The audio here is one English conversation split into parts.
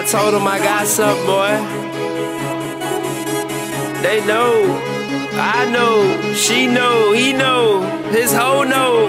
told him I got something, boy. They know, I know, she know, he know, his hoe know.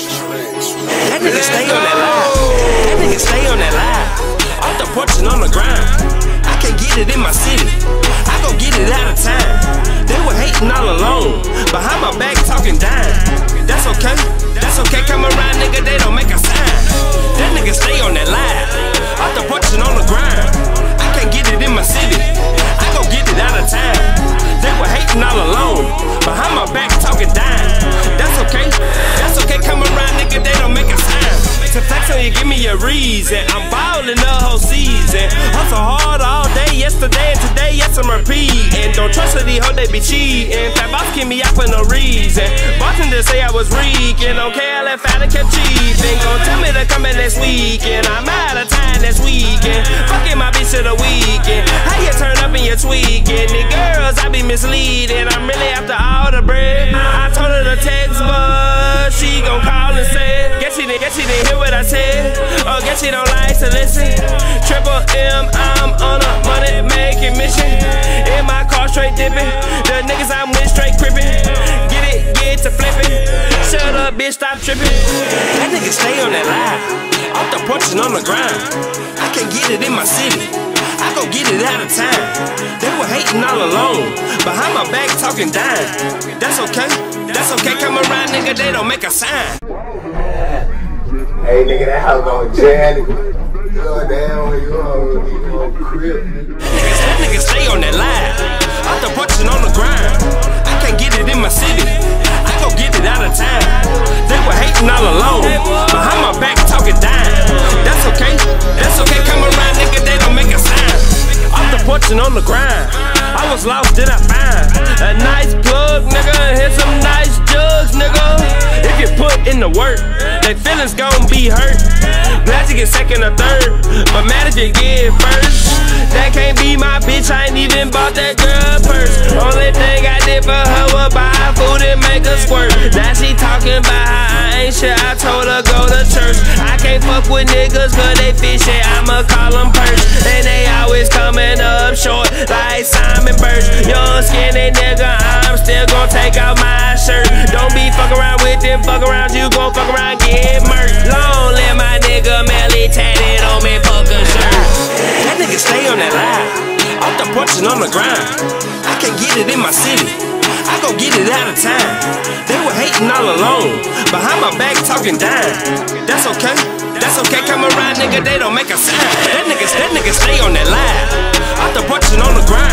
That nigga stay on that line. That nigga stay on that line. Off the porch and on the grind. I can't get it in my city. I go get it out of time. They were hating all alone. Behind my back talking dime. That's okay. That's okay. Come around, nigga. They don't make a sign. That nigga stay on that line. Off the porch and on the grind. I can't get it in my city. I go get it out of time. They were hating all alone. Behind my back talking dime. That's okay. That's okay. Come around, nigga. They don't make a sign. To flex on you, give me a reason. I'm ballin' the whole season. Hustle hard all day, yesterday and today, yes I'm repeating. Don't trust of these hoes, they be cheating. Fat boss keep me out for no reason. Bartender say I was reeking. Okay, I left out and kept cheating. Gon' tell me to come in next weekend. I'm out of time this weekend. Fucking my bitch to the weekend. How you turn up and you tweaking? The girls, I be misleading. I'm really after all the bread. I told her to text, but she gon' call and say, guess she didn't hear what I said. Oh, guess she don't like to listen. Triple M, I'm on a money making mission. In my car straight dipping. The niggas I'm with straight crippin'. Get to flipping. Shut up, bitch, stop tripping. That nigga stay on that line. Off the porch and on the grind. I can't get it in my city. I go get it out of time. They were hating all alone. Behind my back talking dime. That's okay. That's okay. Come around, nigga. They don't make a sign. Hey nigga, that house gon' jam, nigga. Go down when you on crib. That nigga stay on that line. Off the porch and on the grind. I can't get it in my city. I go get it out of time. They were hating all alone. Behind my back talking dime. That's okay. That's okay. Come around, nigga. They don't make a sign. Off the porch and on the grind. I was lost, then I find a nice plug, nigga. Hit some nice jugs, nigga. If you put in the work, they feelings gon' be hurt. Glad you get second or third, but mad if you get first. That can't be my bitch, I ain't even bought that girl purse. Only thing I did for her was buy food and make her squirt. Now she talking about how I ain't sure, I told her go to church. I can't fuck with niggas cause they fishy, I'ma call them perch. And they always coming up short like Simon Birch. Young skinny nigga, I'm still gon' take out my shirt. Don't be fuck around with them, fuck around you gon' fuck around, get murked. Long live my nigga Melly tatted on me fucking shirt. That nigga stay on that line. Off the porch and on the grind. I can't get it in my city. I go get it out of time. They were hating all alone. Behind my back talking dime. That's okay. That's okay. Come around, nigga. They don't make a sign. That nigga stay on that line. Off the porch and on the grind.